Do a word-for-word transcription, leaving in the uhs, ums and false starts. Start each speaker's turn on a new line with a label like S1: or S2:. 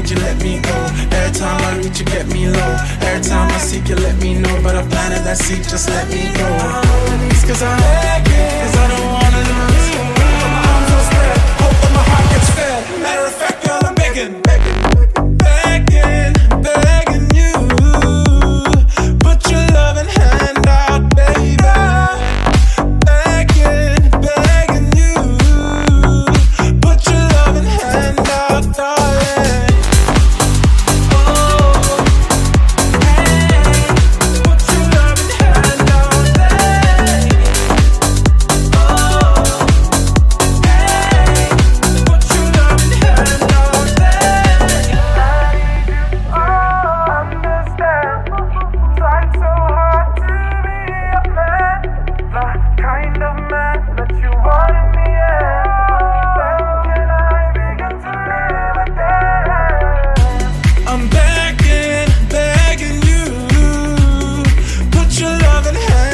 S1: need you, let me go. Every time I reach you, get me low. Every time I seek you, let me know. But I planted that seed, just let me go. It's cause I'm begging, cause I don't wanna lose you. My arms are spread, hope that my heart gets fed. Matter of fact, girl, I'm begging, begging, begging, begging you. Put your loving hand out, baby. Begging, begging you. Put your loving hand out, darling. I'm begging, begging you. Put your loving hand